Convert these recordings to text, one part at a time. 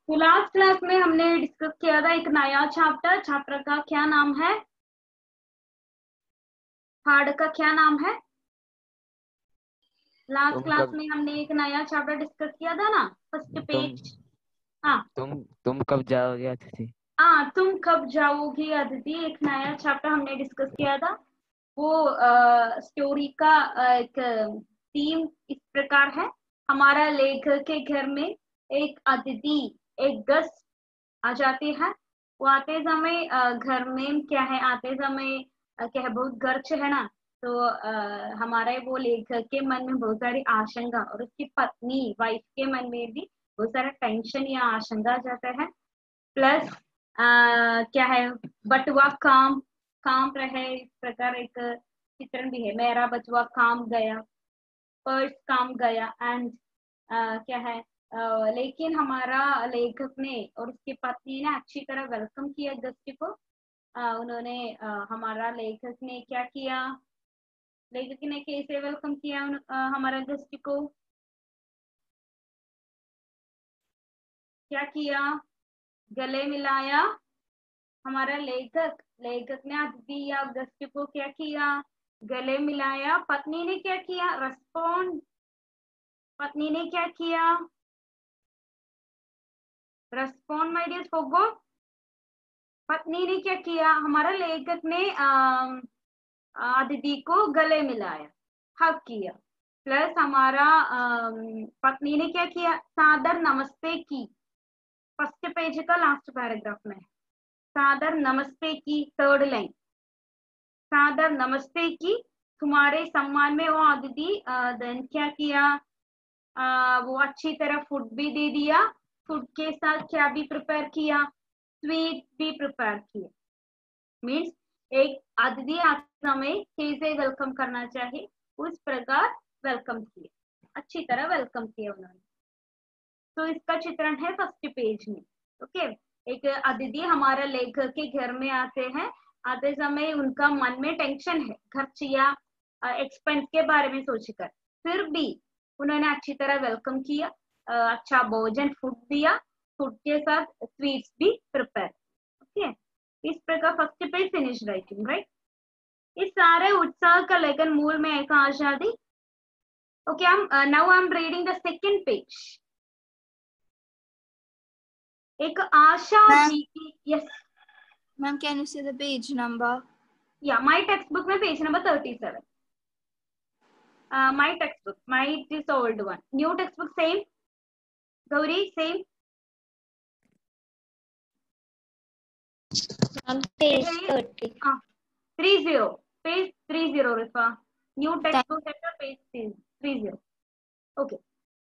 तो last class में हमने डिस्कस किया था एक नया चैप्टर का क्या नाम है? थर्ड का क्या नाम है? लास्ट क्लास में हमने एक नया चैप्टर डिस्कस किया था ना, फर्स्ट पेज। हाँ तुम कब जाओगे अतिथि? हाँ, तुम कब जाओगी अदिति, एक नया चैप्टर हमने डिस्कस किया था। वो स्टोरी का एक थीम इस प्रकार है। हमारा लेखक के घर में एक अतिथि, एक गेस्ट आ जाती है। वो आते समय घर में क्या है, आते समय क्या है, बहुत गर्च है ना। तो हमारे वो लेखक के मन में बहुत सारी आशंका और उसकी पत्नी वाइफ के मन में भी बहुत सारा टेंशन या आशंका आ जाता है। प्लस क्या है, बटुआ काम काम रहे, इस प्रकार एक चित्रण भी है। मेरा बटुआ काम गया, पर्स काम गया एंड क्या है, लेकिन हमारा लेखक ने और उसकी पत्नी ने अच्छी तरह वेलकम किया गेस्ट को। उन्होंने हमारा लेखक ने क्या किया, लेखक ने कैसे वेलकम किया हमारा गेस्ट को, क्या किया, गले मिलाया। हमारा लेखक लेखक ने अतिथि या गेस्ट को क्या किया, गले मिलाया। पत्नी ने क्या किया, रेस्पॉन्ड, पत्नी ने क्या किया, रेस्पॉन्ड माय डियर फोगो। पत्नी ने क्या किया, हमारा लेखक ने अदिति को गले मिलाया, हक किया। प्लस हमारा पत्नी ने क्या किया, सादर नमस्ते की। फर्स्ट पेज का लास्ट पैराग्राफ में सादर नमस्ते की, थर्ड लाइन, सादर नमस्ते की तुम्हारे सम्मान में। वो अदिति देन क्या किया, वो अच्छी तरह फूड भी दे दिया। फूड के साथ क्या भी प्रिपेयर किया, स्वीट भी प्रिपेयर किया। मीन्स एक अतिथि आते समय कैसे वेलकम करना चाहिए उस प्रकार वेलकम किया, अच्छी तरह वेलकम किया उन्होंने। तो इसका चित्रण है फर्स्ट पेज में। ओके, एक अतिथि हमारा लेखक के घर में आते हैं। आते समय उनका मन में टेंशन है खर्च या एक्सपेंस के बारे में सोचकर, फिर भी उन्होंने अच्छी तरह वेलकम किया, अच्छा भोजन फूड दिया, फूड के साथ स्वीट्स भी प्रिपेयर। ओके, इस प्रकार first page finish writing, right. इस सारे उत्साह का लेकिन मूल में एक आजादी। Okay, now I am reading the second page. एक आशा थी कि, yes ma'am, can you say the page number? या माय टेक्स्ट बुक में page number 37। My text book, my it is old one, new text book same, Gauri same. Page 30, 30, page 30 रिफा, new text book है page 30। Okay,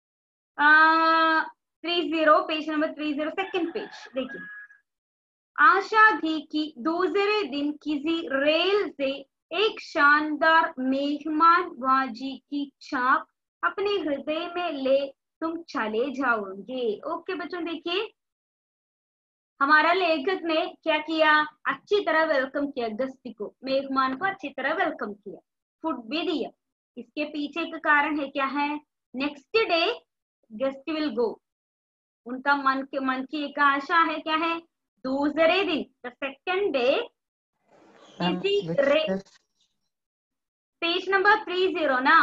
30 page number 30 second page देखिए। आशा थी कि दूसरे दिन किसी रेल से एक शानदार मेहमानवाजी की छाप अपने हृदय में ले तुम चले जाओगे। ओके बच्चों, देखिए हमारा लेखक ने क्या किया, अच्छी तरह वेलकम किया गेस्ट को, मेहमान को अच्छी तरह वेलकम किया, फूड भी दिया। इसके पीछे का कारण है क्या है, next day guest will go. उनका मन की एक आशा है, क्या है, दूसरे दिन the second day page number 30 ना,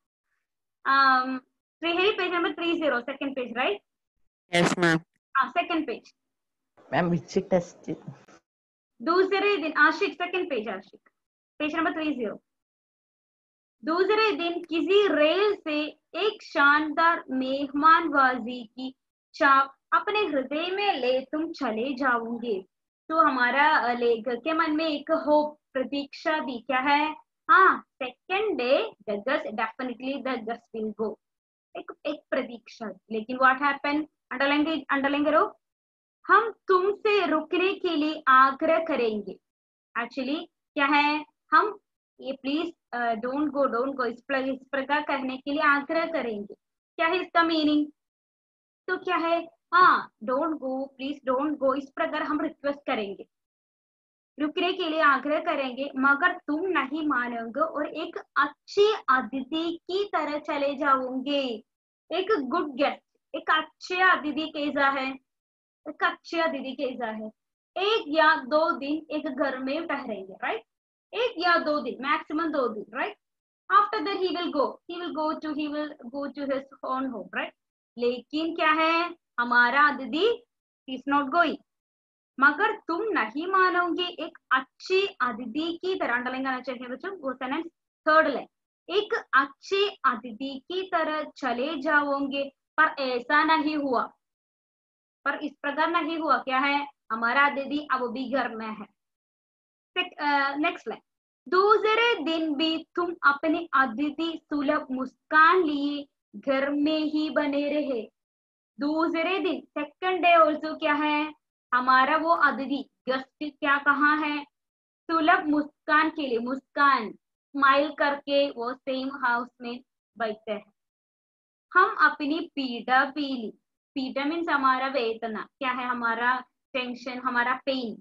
page number 30 second page, right? Yes ma'am. हाँ, second page ma'am, which test? दूसरे दिन, आशिक सेकेंड पेज, आशिक पेज नंबर 30। दूसरे दिन किसी रेल से एक शानदार मेहमानवाजी की छाप अपने हृदय में ले तुम चले जाओगे। तो हमारा लेखक के मन में एक होप, प्रतीक्षा भी, क्या है, हाँ second day the guest definitely the guest will go, एक प्रतीक्षा। लेकिन व्हाट हैपन, अंडरलाइन करो, हम तुमसे रुकने के लिए आग्रह करेंगे। एक्चुअली क्या है, हम ये प्लीज डोंट गो इस प्रकार कहने के लिए आग्रह करेंगे। क्या है इसका मीनिंग, तो क्या है, हाँ don't go, please don't go, इस प्रकार हम रिक्वेस्ट करेंगे, रुकने के लिए आग्रह करेंगे, मगर तुम नहीं मानोगे और एक अच्छी अतिथि की तरह चले जाओगे। एक गुड गेस्ट, एक अच्छे अतिथि कैसा है, एक अच्छे अतिथि कैसा है? 1 या 2 दिन एक घर में ठहरेंगे, राइट? 1 या 2 दिन, मैक्सिमम 2 दिन, right? After that he will go to his own home, right? लेकिन क्या है, हमारा अतिथि is not going. मगर तुम नहीं मानोगे, एक अच्छी अतिथि की तरह, अंडरलाइन करना चाहिए बच्चों, वो सेंटेंस थर्ड लाइन, एक अच्छे अतिथि की तरह चले जाओगे, पर ऐसा नहीं हुआ, पर इस प्रकार नहीं हुआ। क्या है, हमारा अतिथि अब भी घर में है। नेक्स्ट लाइन, दूसरे दिन भी तुम अपने अतिथि सुलभ मुस्कान लिए घर में ही बने रहे। दूसरे दिन, सेकंड डे ऑल्सो क्या है, हमारा वो अतिथि गेस्ट क्या कहाँ है, सुलभ मुस्कान के लिए, मुस्कान स्माइल करके वो सेम हाउस में बैठते हैं। हम अपनी पीड़ा पी ली, पीड़ा मीन्स हमारा वेदना, क्या है, हमारा टेंशन, हमारा पेन।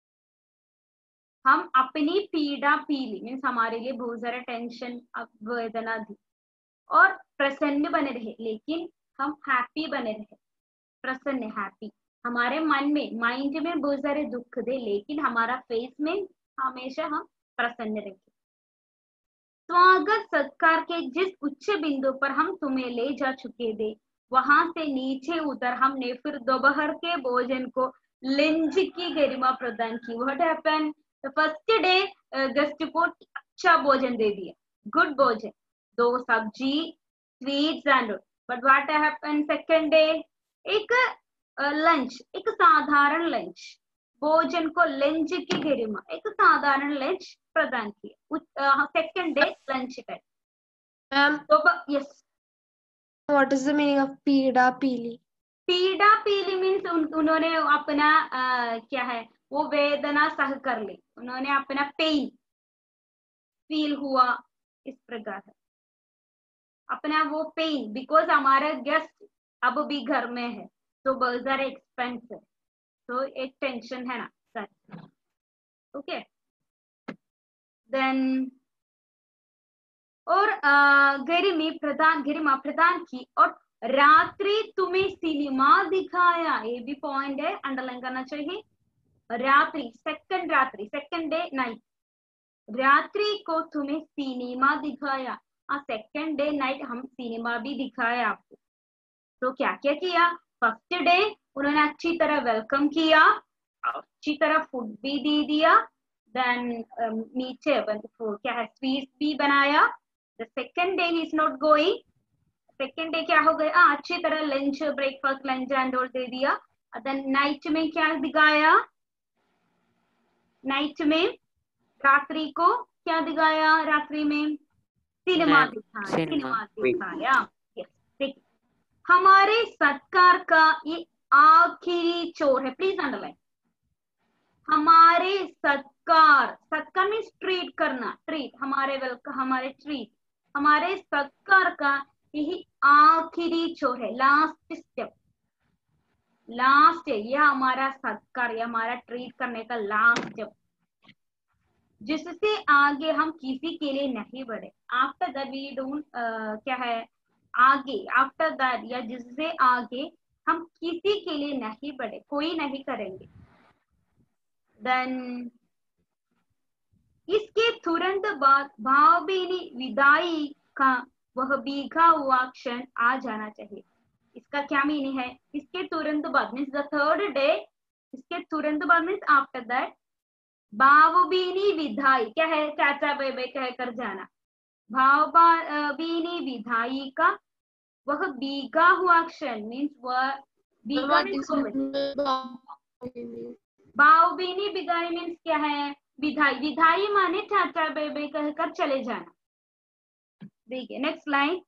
हम अपनी पीड़ा पी ली मीन्स हमारे लिए बहुत सारा टेंशन वेदना थी, और प्रसन्न बने रहे, लेकिन हम हैप्पी बने रहे, प्रसन्न हैप्पी। हमारे मन में, माइंड में बहुत सारे दुख थे, लेकिन हमारा फेस में हमेशा हम प्रसन्न रहे। स्वागत सत्कार के जिस उच्च बिंदु पर हम तुम्हें ले जा चुके थे, वहां से नीचे उतर हमने फिर दोपहर के भोजन को लंच की गरिमा प्रदान की। What happened, the first day guest को अच्छा भोजन दे दिया, गुड भोजन, 2 सब्जी, sweets and, but what happened second day, एक लंच, एक साधारण लंच, भोजन को लंच की गरिमा, एक साधारण लंच प्रदान किया। Second day lunch time. Ma'am, तो yes, what is the meaning of पीड़ा पीली? पीड़ा पीली मीन्स उन्होंने अपना क्या है, वो वेदना सह कर ली, उन्होंने अपना पेन फील हुआ, इस प्रकार है अपना वो पेन, बिकॉज हमारा गेस्ट अब भी घर में है, तो बहुत सारे एक्सपेंस है, तो एक टेंशन है ना सर। ओके, देन और गरिमा प्रदान की, और रात्रि तुम्हें सिनेमा दिखाया, ये भी पॉइंट है, अंडरलाइन करना चाहिए। रात्रि, सेकंड डे नाइट, रात्रि को तुम्हें सिनेमा दिखाया, सेकंड डे नाइट हम सिनेमा भी दिखाया आपको। तो क्या क्या किया, फर्स्ट डे उन्होंने अच्छी तरह वेलकम किया, अच्छी तरह फूड भी दे दिया, देन मीठे क्या है, स्वीट्स भी बनाया। The second day he is not going, second day क्या हो गया, अच्छी तरह lunch, breakfast, lunch and all दे दिया। देन नाइट में क्या दिखाया, नाइट में रात्रि को क्या दिखाया, रात्रि में सिनेमा दिखाया। यस, देखिए हमारे सत्कार का ये आखिरी छोर है, प्लीज अंडरलाइन, हमारे सत्कार, सत्कार मीन्स ट्रीट करना, ट्रीट, हमारे वेलकम, हमारे ट्रीट, हमारे सत्कार का यही आखिरी छोर है, लास्ट स्टेप, लास्ट है यह हमारा सत्कार, यह हमारा ट्रीट करने का लास्ट स्टेप, जिससे आगे हम किसी के लिए नहीं बढ़े। आफ्टर दैट वी डोंट क्या है, आगे आफ्टर दैट या जिससे आगे हम किसी के लिए नहीं बढ़े, कोई नहीं करेंगे। देन इसके तुरंत बाद भावभीनी विदाई का वह भीगा हुआ क्षण आ जाना चाहिए। इसका क्या मीनिंग है, इसके तुरंत बाद मीन्स द थर्ड डे, इसके तुरंत बाद मीन्स आफ्टर दैट, भावभीनी विदाई क्या है, चाचा बाय बाय कहकर जाना, भावभीनी विदाई का वह भीगा हुआ क्षण मीन्स वह भीगा, भावभीनी विदाई मीन्स क्या है, विदाई, विदाई माने चाचा बाय बाय कहकर चले जाना। देखिए next line,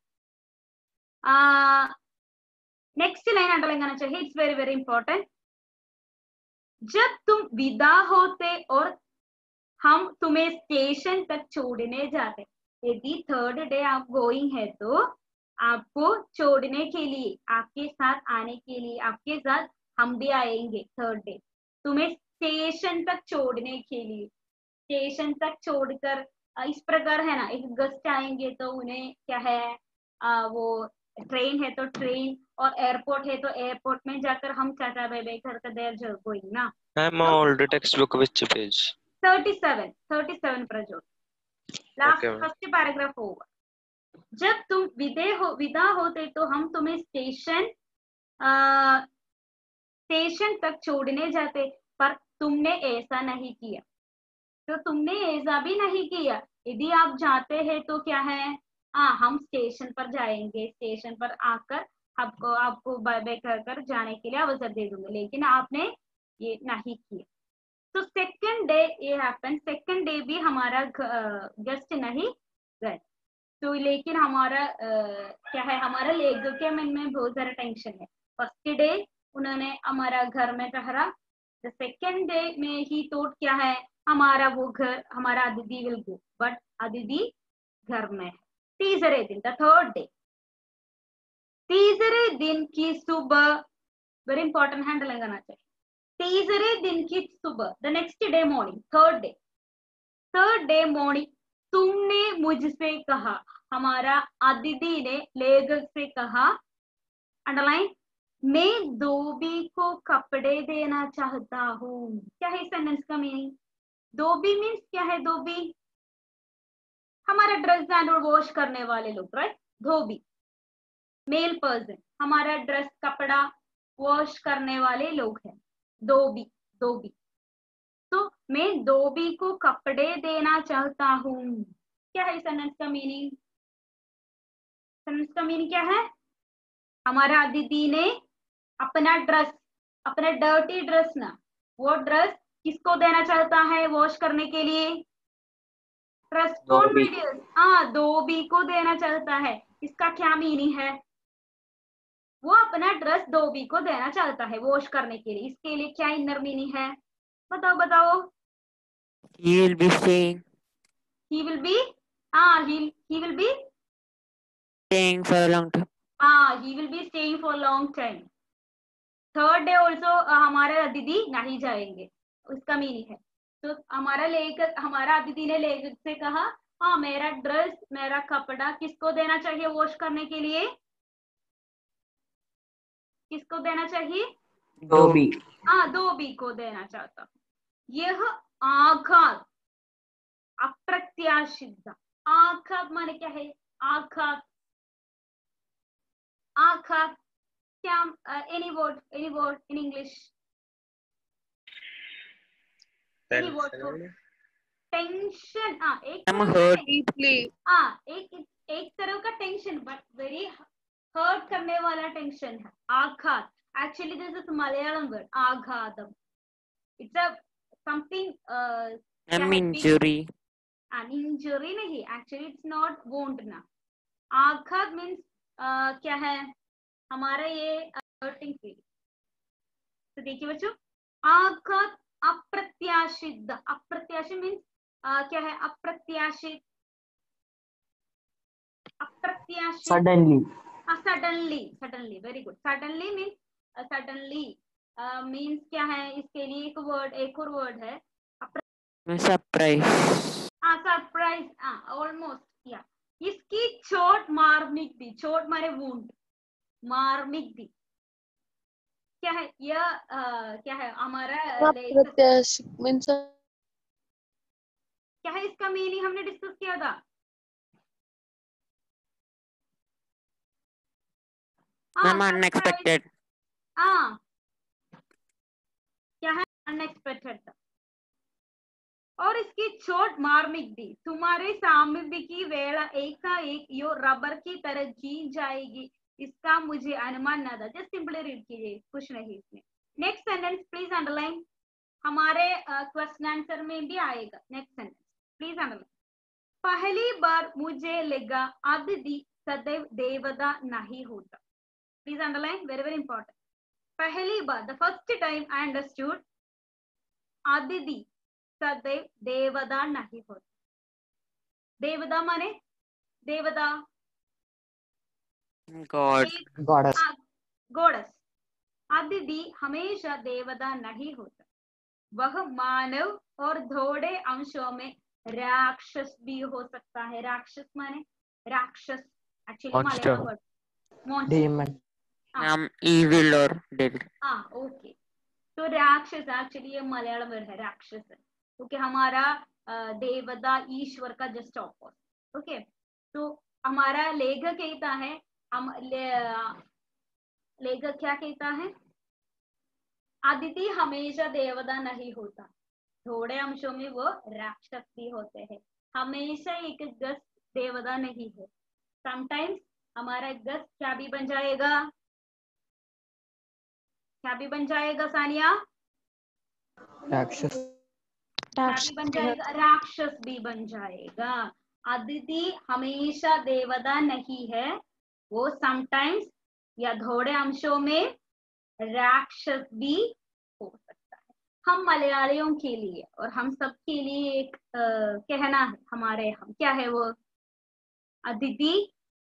next line underline करना चाहिए, इट्स वेरी वेरी इंपॉर्टेंट। जब तुम विदा होते और हम तुम्हें स्टेशन तक छोड़ने जाते, यदि थर्ड डे आप गोइंग है तो आपको छोड़ने के लिए, आपके साथ आने के लिए, आपके साथ हम भी आएंगे थर्ड डे, तुम्हें स्टेशन तक छोड़ने के लिए, स्टेशन तक छोड़कर, इस प्रकार है ना, एक गेस्ट आएंगे तो उन्हें क्या है, वो ट्रेन है तो ट्रेन, और एयरपोर्ट है तो एयरपोर्ट में जाकर हम टाटा बाय बाय करके देयर गोइंग ना. I'm all the textbook which page? 37 Prajwal. Last Okay, ma'am. First paragraph होगा. जब तुम विदा होते तो हम तुम्हें स्टेशन तक छोड़ने जाते, पर तुमने ऐसा नहीं किया. तो तुमने ऐसा भी नहीं किया. यदि आप जाते हैं तो क्या है, हम स्टेशन पर जाएंगे, स्टेशन पर आकर आपको बाय बाय कर जाने के लिए अवसर दे दूंगे, लेकिन आपने ये नहीं किया. तो सेकंड डे ये हैपन. सेकंड डे भी हमारा गेस्ट नहीं गए. तो लेकिन हमारा क्या है, हमारा लेग के मन में बहुत सारा टेंशन है. फर्स्ट डे उन्होंने हमारा घर में ठहरा. द सेकंड डे में ही थॉट क्या है, हमारा वो घर, हमारा अदिति विल गो, बट अदिति घर में है. तीसरे दिन, द थर्ड डे, तीसरे दिन की सुबह, वेरी इंपॉर्टेंट हैंडल करना चाहिए. तीसरे दिन की सुबह, the next day morning, third day morning, तुमने मुझसे कहा, हमारा अदिति ने लेगर से कहा, अंडरलाइन, मैं धोबी को कपड़े देना चाहता हूँ. क्या है सेंटेंस का मीनिंग? धोबी मीन्स क्या है? धोबी हमारा ड्रेस एंड वॉश करने वाले लोग, राइट. धोबी मेल पर्सन, हमारा ड्रेस कपड़ा वॉश करने वाले लोग हैं. धोबी. तो मैं धोबी को कपड़े देना चाहता हूँ. क्या है सेंटेंस का मीनिंग? सेंटेंस का मीनिंग क्या है? हमारा अदिति ने अपना ड्रेस, अपना डर्टी ड्रेस ना, वो ड्रेस किसको देना चाहता है वॉश करने के लिए? Respond medius. धोबी को देना चाहता है. इसका क्या मीनिंग है? वो अपना ड्रेस धोबी को देना चाहता है वॉश करने के लिए. इसके लिए क्या इनर मीनिंग है? बताओ. He will be staying he will be staying for a long time. he will be staying for a long time. Third day also हमारे अदिति नहीं जाएंगे, उसका मीनिंग है. तो हमारा अदिति ने लेकर से कहा, मेरा ड्रेस, मेरा कपड़ा किसको देना चाहिए वॉश करने के लिए? किसको देना चाहिए? धोबी. धोबी को देना चाहता. यह आघात, अप्रत्याशित. आघात माने क्या है? आघात क्या? any word in English? Any word for tension? एक तरह का टेंशन, बट वेरी हर्ट करने वाला टेंशन है. आघात. Actually this is Malayalam word आघातम. It's a something Injury. an injury नहीं, actually it's not wound ना. आघात मीन्स क्या है? हमारा ये हर्टिंग फीलिंग. तो देखिए बच्चों, आघात अप्रत्याशित. अप्रत्याशित मीन्स क्या है? अप्रत्याशित suddenly. Very good. Suddenly means क्या है? इसके लिए एक और वर्ड है, Surprise. सरप्राइज. ऑलमोस्ट. या इसकी चोट मार्मिक दी. चोट मारे वुंड, मार्मिक दी. क्या है यह? क्या है हमारा? क्या है इसका मीनिंग? हमने डिस्कस किया था. Unexpected. क्या है? अनएक्सपेक्टेड था. और इसकी चोट मार्मिक दी. तुम्हारे सामने की वेला एकाएक यो रबर की तरह जी जाएगी, इसका मुझे अनुमान न था. जस्ट सिंपली रीड कीजिए, कुछ नहीं इसमें. Next sentence please underline. हमारे क्वेश्चन आंसर में भी आएगा. Next sentence please underline. पहली बार मुझे लगा अदिति सदैव देवता नहीं होता. Please underline, very very important. पहली बार, the first time I understood अदिति सदैव देवता नहीं होता. देवता माने देवता, Goddess. गॉडेस. अदिति हमेशा देवता नहीं होता. वह मानव और थोड़े अंशों में राक्षस भी हो सकता है. राक्षस माने राक्षस, actually Monster. Malayalam word. Demon. Ma'am, evil or devil. हाँ ओके, तो राक्षस एक्चुअली ये मलयालम वर्ड है, राक्षस है। ओके, हमारा देवता ईश्वर का जस्ट ऑपोजिट। ओके, तो हमारा लेखक कहता है, हम लेखक क्या कहता है, अदिति हमेशा देवता नहीं होता, थोड़े अंशों में वो राक्षस भी होते हैं, हमेशा एक गस्त देवता नहीं है। समटाइम्स हमारा गस्त क्या भी बन जाएगा, क्या भी बन जाएगा सानिया, राक्षस क्या भी बन जाएगा, राक्षस भी बन जाएगा। अदिति हमेशा देवता नहीं है, वो समटाइम्स या थोड़े अंशों में राक्षस भी हो सकता है। हम मलयालियों के लिए और हम सब के लिए एक कहना है हमारे, हम क्या है वो, अदिति,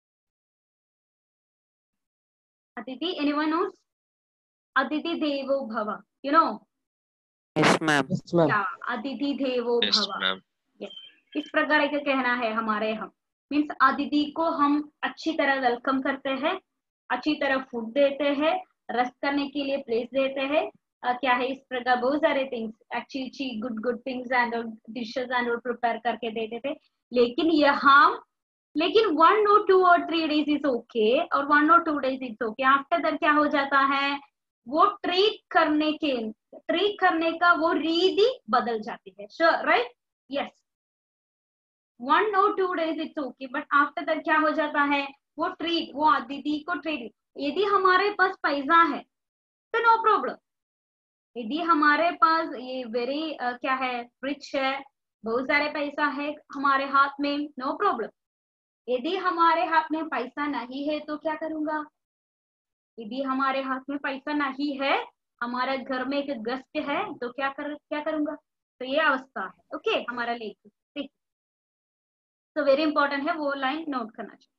अदिति, एनीवन नोस, अदिति देवो भव, you know. Yes, ma'am. Yes, ma'am. क्या, अदिति देवो Yes, भव, ma'am. इस प्रकार का कहना है हमारे, हम मीन्स अदिति को हम अच्छी तरह वेलकम करते हैं, अच्छी तरह फूड देते हैं, रेस्ट करने के लिए प्लेस देते हैं, क्या है इस प्रकार बहुत सारे थिंग्स, अच्छी good good things and dishes and prepare करके देते थे। लेकिन यहाँ, लेकिन 1 or 2 or 3 days is okay, और 1 or 2 days is okay, after that क्या हो जाता है, वो ट्रीट करने का वो रीति बदल जाती है। Sure, right, yes, 1 or 2 days it's okay, but after that क्या हो जाता है, वो अदिति को ट्रीट, यदि हमारे पास पैसा है तो नो प्रॉब्लम, यदि हमारे पास ये वेरी क्या है, रिच है, बहुत सारे पैसा है हमारे हाथ में, नो प्रॉब्लम। यदि हमारे हाथ में पैसा नहीं है तो क्या करूंगा, यदि हमारे हाथ में पैसा नहीं है, हमारे घर में एक गेस्ट है, तो क्या करूंगा, तो ये अवस्था है। ओके, हमारा लेख, ठीक, तो वेरी इंपॉर्टेंट है, वो लाइन नोट करना चाहिए।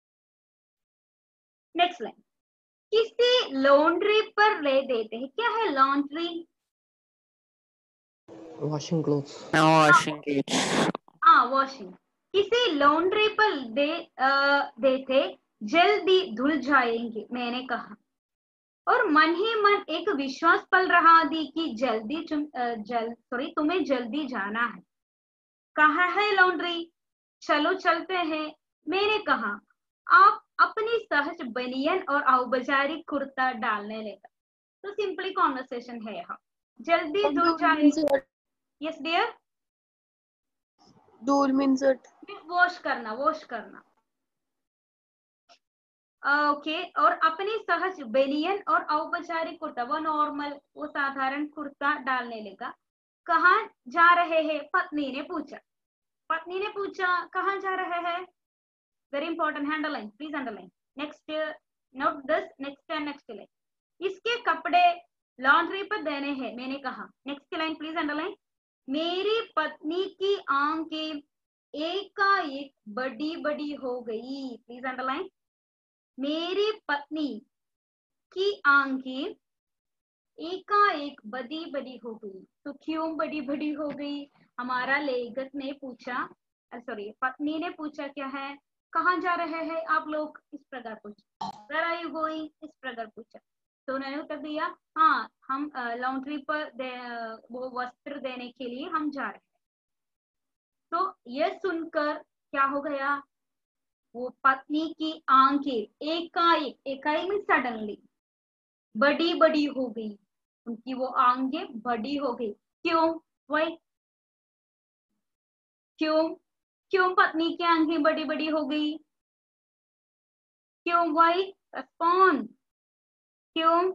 नेक्स्ट लाइन, किसी लॉन्ड्री पर ले देते हैं, क्या है laundry, Washing clothes. No washing clothes. हाँ वॉशिंग, किसी लॉन्ड्री पर देते जल्दी धुल जाएंगे, मैंने कहा, और मन ही मन एक विश्वास पल रहा थी कि तुम्हें जल्दी जाना है। कहाँ है लॉन्ड्री, चलो चलते हैं, मैंने कहा। आप अपनी सहज बनियन और औपचारिक कुर्ता डालने लगा। तो सिंपली कॉन्वर्सेशन है यहाँ, जल्दी धुल जाएंगे। Yes dear, Dhul means it. Wash करना ओके, और अपनी सहज बेनियन और औपचारिक कुर्ता, वो नॉर्मल, वो साधारण कुर्ता डालने लगा। कहाँ जा रहे हैं, पत्नी ने पूछा कहाँ जा रहे हैं, very important, underline please, underline, next note this, next and next line, इसके कपड़े लॉन्ड्री पर देने हैं, मैंने कहा। नेक्स्ट लाइन प्लीज अंडरलाइन, मेरी पत्नी की आंखें एकाएक बड़ी बड़ी हो गई, प्लीज अंडरलाइन, मेरी पत्नी की आंखें एकाएक बड़ी बड़ी हो गई। तो क्यों बड़ी बड़ी हो गई, हमारा लेखक ने पूछा, सॉरी पत्नी ने पूछा क्या है, कहाँ जा रहे हैं आप लोग, इस प्रकार पूछा, वेयर आर यू गोइंग, इस प्रकार पूछा। तो उन्होंने उत्तर दिया, हाँ हम लॉन्ड्री पर वो वस्त्र देने के लिए हम जा रहे हैं। तो यह सुनकर क्या हो गया, वो पत्नी की आंखें एकाएक मीन सडनली बड़ी बड़ी हो गई, उनकी वो आंखें बड़ी हो गई। क्यों, वही क्यों पत्नी की आंखें बड़ी बड़ी हो गई, क्यों, वही रेस्पॉन्ड, क्यों,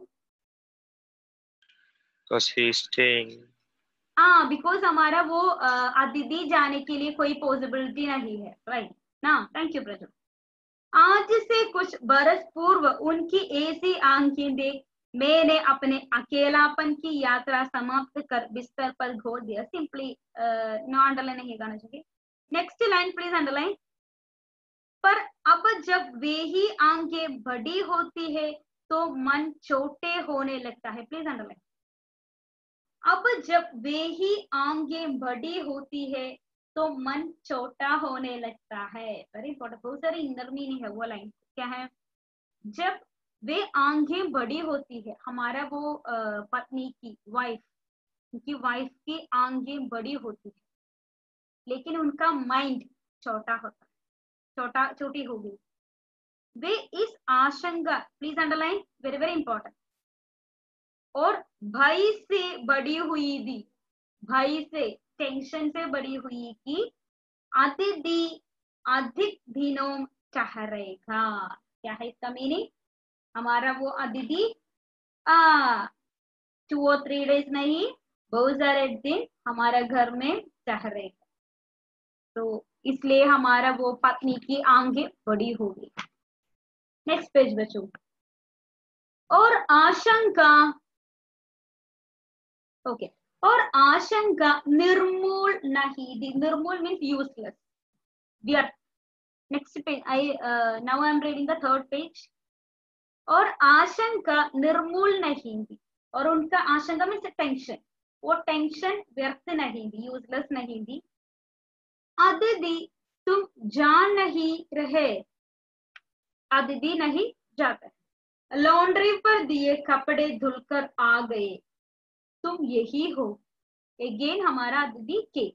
Because he is staying. हाँ बिकॉज हमारा वो अदिति जाने के लिए कोई पॉसिबिलिटी नहीं है, राइट ना, थैंक यू ब्रदर। आज से कुछ बरस पूर्व उनकी ऐसी आंखें देख मैंने अपने अकेलापन की यात्रा समाप्त कर बिस्तर पर घोल दिया। सिंपली नो अंडरलाइन नहीं करना चाहिए। नेक्स्ट लाइन प्लीज अंडरलाइन, पर अब जब वे ही आंखें बड़ी होती है तो मन छोटे होने लगता है, प्लीज अंडरलाइन, अब जब वे ही आंखें बड़ी होती है तो मन छोटा होने लगता है। वेरी इंपॉर्टेंट, बहुत सारी इनर मीनिंग है वो लाइन, क्या है, जब वे आंखें बड़ी होती है, हमारा वो पत्नी की वाइफ, उनकी वाइफ की आंखें बड़ी होती है, लेकिन उनका माइंड छोटा होता है, छोटी हो गई। वे इस आशंका, please underline, very very important, और भय से बड़ी हुई थी, भय से, टेंशन से बड़ी हुई कि अतिथि अधिक दिनों ठहरेगा। क्या है इसका मीनिंग? हमारा वो अतिथि 2 or 3 days नहीं, बहुत सारे दिन हमारा घर में ठहरेगा, तो इसलिए हमारा वो पत्नी की आंखें बड़ी हो गई। नेक्स्ट पेज बच्चों। और आशंका, ओके, और आशंका निर्मूल नहीं थी, निर्मूल मीन्स यूजलेस, व्यर्थ। Next page, now I am reading the third page. और आशंका निर्मूल नहीं थी, और उनका आशंका मीन्स टेंशन, वो टेंशन व्यर्थ नहीं थी, यूजलेस नहीं थी। अदिति तुम जान नहीं रहे, अदिति नहीं जाता है, लॉन्ड्री पर दिए कपड़े धुलकर आ गए, तुम यही हो। अगेन हमारा अदिति के,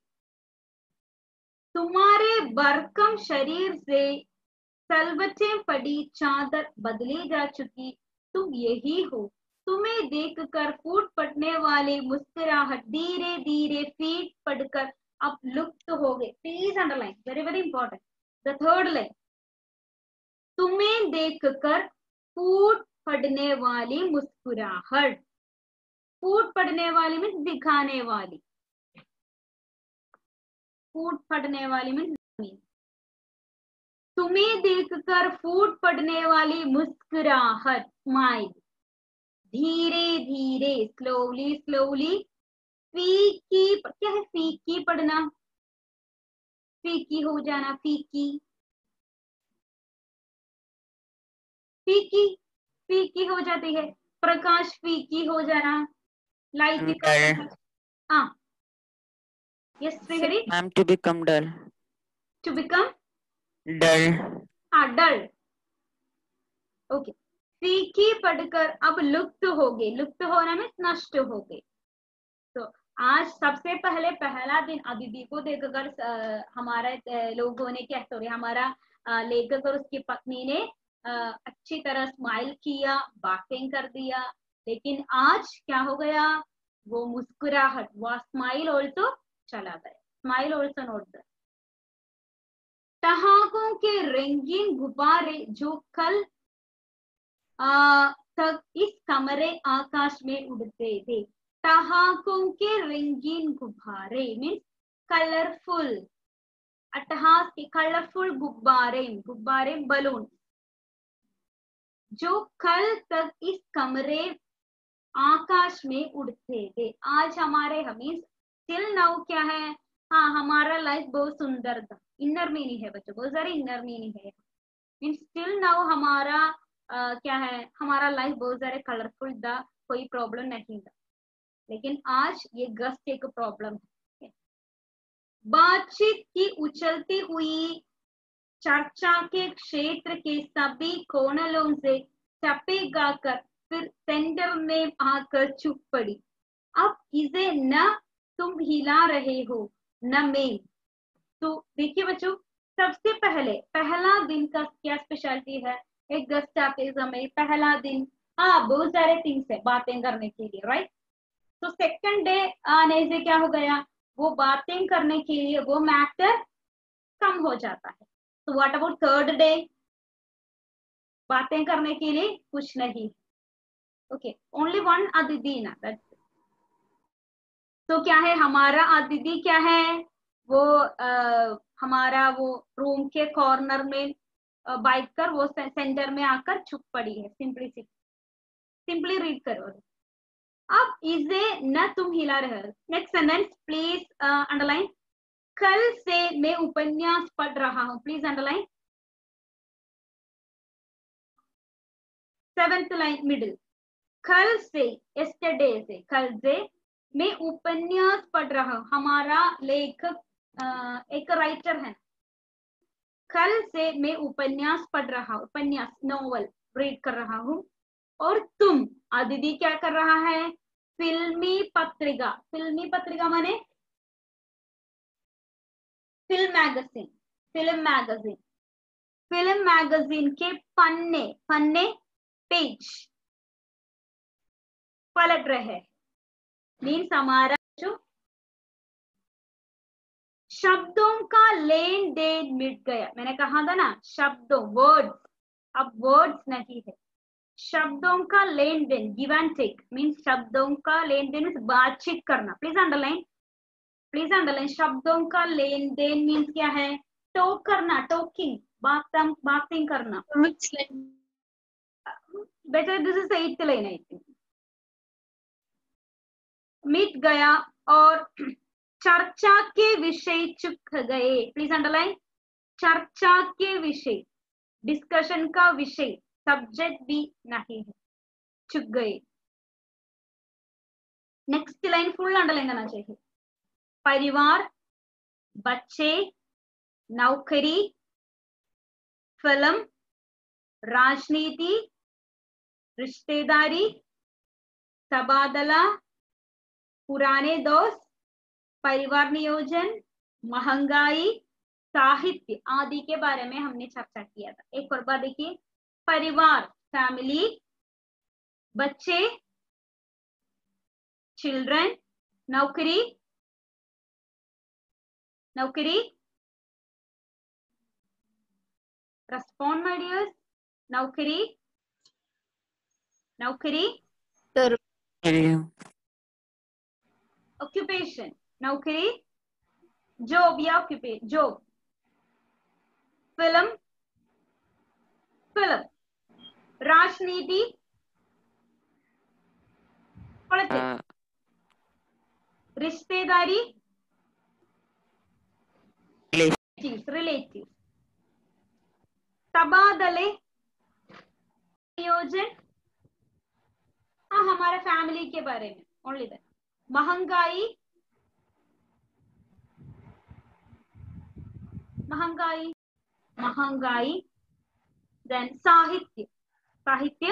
तुम्हारे बरकम शरीर से सलवटें पड़ी चादर बदली जा चुकी, तुम यही हो। तुम्हें देखकर फूट पड़ने वाली मुस्कुराहट धीरे धीरे फीट पड़कर अब लुप्त हो गए। Please underline, very very important, the third line, तुम्हें देखकर फूट पड़ने वाली मुस्कुराहट, फूट पड़ने वाली मीन्स दिखाने वाली, फूट पड़ने वाली मीन्स, तुम्हें देखकर फूट पड़ने वाली मुस्कुराहट, स्माइल, धीरे धीरे, स्लोली स्लोली, फीकी, क्या है फीकी पड़ना, फीकी हो जाना, फीकी, फीकी, फीकी हो जाती है, प्रकाश फीकी हो जाना, लाइट की Dull. हाँ, yes Shrihari, Ma'am, to become dull. To become Dull. Dull, okay, फीकी पढ़कर अब लुप्त हो गई, लुप्त होना में नष्ट हो गई। तो आज सबसे पहले पहला दिन अदिति को देखकर हमारा लोगों ने क्या, सॉरी, हमारा लेखक और उसकी पत्नी ने अच्छी तरह स्माइल किया, बातें कर दिया, लेकिन आज क्या हो गया, वो मुस्कुराहट, वो स्माइल ऑल्सो चला गया, स्माइल ऑल्सो नॉट देयर। ठहाकों के रंगीन गुब्बारे जो कल तक इस कमरे आकाश में उड़ते थे, ठहाकों के रंगीन गुब्बारे मीन्स कलरफुल, अट्टहास के कलरफुल गुब्बारे, गुब्बारे बलून, जो कल तक इस कमरे आकाश में उड़ते थे, आज हमारे, हमें टिल नाउ क्या है, हाँ हमारा लाइफ बहुत सुंदर था, इनर मीनिंग है बच्चों, बहुत सारी इनर मीनिंग है, मीन्स टिल नाउ हमारा क्या है, हमारा लाइफ बहुत सारे कलरफुल था, कोई प्रॉब्लम नहीं था, लेकिन आज ये ग्रस्त एक प्रॉब्लम है। बातचीत की उछलती हुई चर्चा के क्षेत्र के सभी कोनलों से चपे गाकर फिर सेंटर में आकर चुप पड़ी। अब इसे न तुम हिला रहे हो न मैं। तो देखिए बच्चों, सबसे पहले पहला दिन का क्या स्पेशलिटी है, एक गेस्ट आते समय पहला दिन, हाँ बहुत सारे थिंग्स है बातें करने के लिए, राइट। तो सेकंड डे आने से क्या हो गया, वो बातें करने के लिए वो मैटर कम हो जाता है। तो व्हाट अबाउट थर्ड डे, बातें करने के लिए कुछ नहीं, ओके, ओनली वन अदिति ना, दैट्स। तो क्या है हमारा अदिति, क्या है वो हमारा वो रूम के कॉर्नर में बैठ कर वो सेंटर में आकर छुप पड़ी है, सिंपली रीड करो। अब इसे न तुम हिला रहे हो। नेक्स्ट सेंटेंस प्लीज अंडरलाइन, कल से मैं उपन्यास पढ़ रहा हूं, please underline. 7th line middle, कल से, यस्टरडे से, कल से मैं उपन्यास पढ़ रहा हूं, हमारा लेखक एक राइटर है, कल से मैं उपन्यास पढ़ रहा हूं, उपन्यास नॉवल रीड कर रहा हूं। और तुम, अदिति क्या कर रहा है? फिल्मी पत्रिका, फिल्मी पत्रिका माने film magazine, film magazine, film magazine के पन्ने, पन्ने पेज पलट रहे, मीन्स हमारा जो शब्दों का लेन देन मिट गया। मैंने कहा था ना शब्दों, वर्ड्स, अब वर्ड्स नहीं है, शब्दों का लेन देन, गिव एंड टेक मीन्स शब्दों का लेन देन मीन्स बातचीत करना। Please underline, please underline. शब्दों का लेन देन मीन्स क्या है? टॉक करना, टॉकिंग, बातें करना। बेटा this is 8th line I think. मिट गया और चर्चा के विषय चुक गए। प्लीज अंडरलाइन, चर्चा के विषय, डिस्कशन का विषय, सब्जेक्ट भी नहीं है, चुक गए। नेक्स्ट लाइन फुल अंडरलाइन करना चाहिए। परिवार, बच्चे, नौकरी, फिल्म, राजनीति, रिश्तेदारी, तबादला, पुराने दोस्त, परिवार नियोजन, महंगाई, साहित्य आदि के बारे में हमने चर्चा किया था। एक और बार देखिए, परिवार फैमिली, बच्चे चिल्ड्रन, नौकरी, नौकरी, रेस्पॉन्ड माय डियर्स, नौकरी, नौकरी, ऑक्यूपेशन, नौकरी, जॉब या ऑक्यूपेशन, जॉब, फिल्म, फिल्म, राजनीति, पॉलिटिक्स, रिश्तेदारी, रिलेटिव, तबादले, नियोजन, हाँ हमारे फैमिली के बारे में ओनली दैट, महंगाई, महंगाई, महंगाई, देन साहित्य, साहित्य,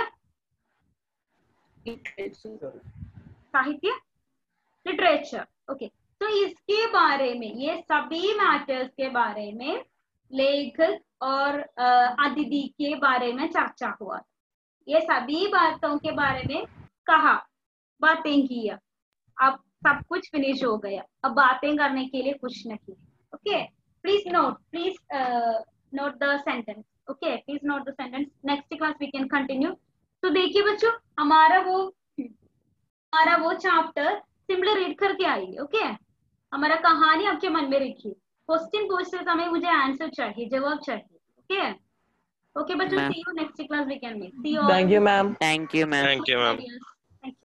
साहित्य, लिटरेचर। ओके, तो इसके बारे में, ये सभी मैटर्स के बारे में लेखक और अदिति के बारे में चर्चा हुआ। ये सभी बातों के बारे में कहा, बातें किया। अब सब कुछ फिनिश हो गया, अब बातें करने के लिए कुछ नहीं। Okay, please note, please note the sentence. Okay, please note the sentence. Next class we can continue. तो देखिए बच्चों, हमारा वो चैप्टर सिंपली रीड करके आइए। ओके, हमारा कहानी आपके मन में रखिए। क्वेश्चन पूछते समय मुझे आंसर चाहिए, जवाब चाहिए। ओके ओके बच्चों, see you next class we can meet. See you. Thank you, ma'am. Thank you, ma'am. Thank you, ma'am.